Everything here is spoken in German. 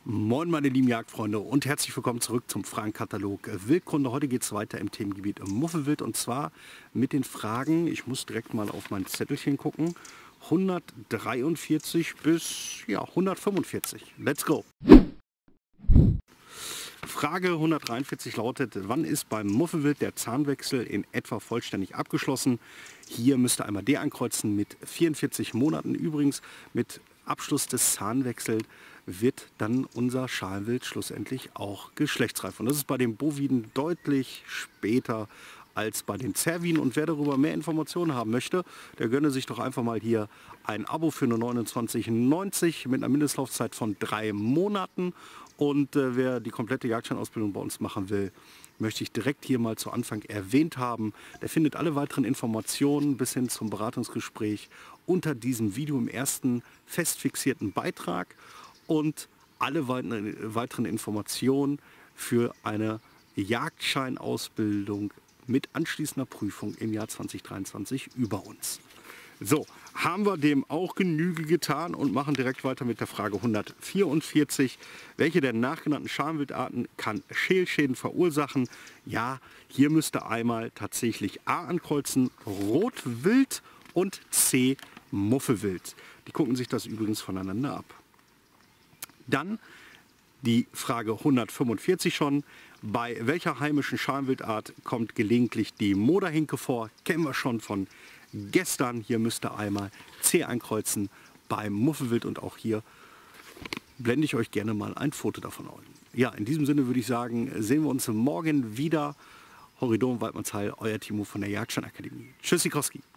Moin meine lieben Jagdfreunde und herzlich willkommen zurück zum Fragenkatalog Wildkunde. Heute geht es weiter im Themengebiet Muffelwild und zwar mit den Fragen, ich muss direkt mal auf mein Zettelchen gucken, 143 bis 145. Let's go! Frage 143 lautet, wann ist beim Muffelwild der Zahnwechsel in etwa vollständig abgeschlossen? Hier müsst ihr einmal D ankreuzen mit 44 Monaten. Übrigens mit Abschluss des Zahnwechsels wird dann unser Schalenwild schlussendlich auch geschlechtsreif. Und das ist bei den Boviden deutlich später als bei den Cerviden. Und wer darüber mehr Informationen haben möchte, der gönne sich doch einfach mal hier ein Abo für nur 29,90 mit einer Mindestlaufzeit von 3 Monaten. Und wer die komplette Jagdscheinausbildung bei uns machen will, möchte ich direkt hier mal zu Anfang erwähnt haben. Der findet alle weiteren Informationen bis hin zum Beratungsgespräch unter diesem Video im ersten fest fixierten Beitrag und alle weiteren Informationen für eine Jagdscheinausbildung mit anschließender Prüfung im Jahr 2023 über uns. So, haben wir dem auch Genüge getan und machen direkt weiter mit der Frage 144. Welche der nachgenannten Schalenwildarten kann Schälschäden verursachen? Ja, hier müsste einmal tatsächlich A ankreuzen, Rotwild und C, Muffelwild. Die gucken sich das übrigens voneinander ab. Dann die Frage 145 schon. Bei welcher heimischen Schalenwildart kommt gelegentlich die Moderhinke vor? Kennen wir schon von gestern. Hier müsst ihr einmal C einkreuzen beim Muffelwild und auch hier blende ich euch gerne mal ein Foto davon ein. Ja, in diesem Sinne würde ich sagen, sehen wir uns morgen wieder. Horridon Waldmannsheil, euer Timo von der Jagdscheinakademie. Tschüssikowski.